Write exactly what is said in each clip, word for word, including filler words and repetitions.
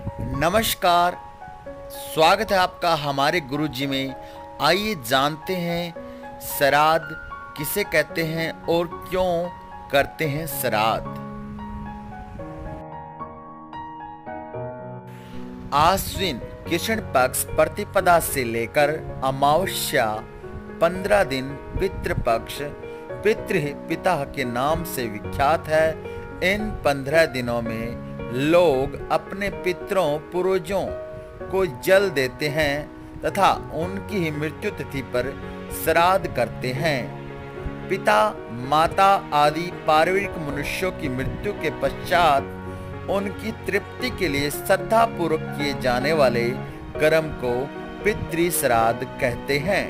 नमस्कार, स्वागत है आपका हमारे गुरुजी में। आइए जानते हैं श्राद्ध किसे कहते हैं और क्यों करते हैं श्राद्ध। आश्विन कृष्ण पक्ष प्रतिपदा से लेकर अमावस्या पंद्रह दिन पितृपक्ष पितृ पिता के नाम से विख्यात है। इन पंद्रह दिनों में लोग अपने पितरों पूर्वजों को जल देते हैं तथा उनकी मृत्यु तिथि पर श्राद्ध करते हैं। पिता माता आदि पार्वरिक मनुष्यों की मृत्यु के पश्चात उनकी तृप्ति के लिए श्रद्धा पूर्वक किए जाने वाले कर्म को पितृ श्राद्ध कहते हैं।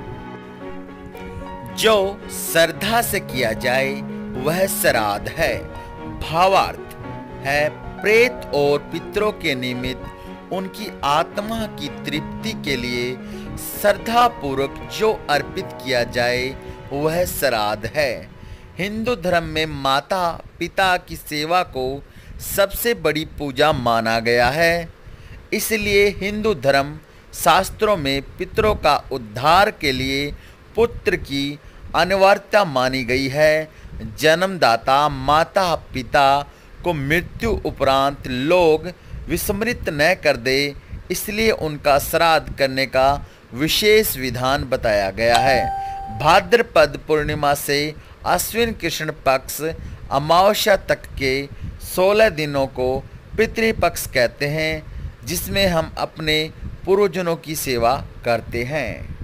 जो श्रद्धा से किया जाए वह श्राद्ध है। भावार्थ है प्रेत और पितरों के निमित्त उनकी आत्मा की तृप्ति के लिए श्रद्धा पूर्वक जो अर्पित किया जाए वह श्राद्ध है। हिंदू धर्म में माता पिता की सेवा को सबसे बड़ी पूजा माना गया है। इसलिए हिंदू धर्म शास्त्रों में पितरों का उद्धार के लिए पुत्र की अनिवार्यता मानी गई है। जन्मदाता माता पिता को मृत्यु उपरांत लोग विस्मृत न कर दे, इसलिए उनका श्राद्ध करने का विशेष विधान बताया गया है। भाद्रपद पूर्णिमा से आश्विन कृष्ण पक्ष अमावस्या तक के सोलह दिनों को पितृपक्ष कहते हैं, जिसमें हम अपने पूर्वजों की सेवा करते हैं।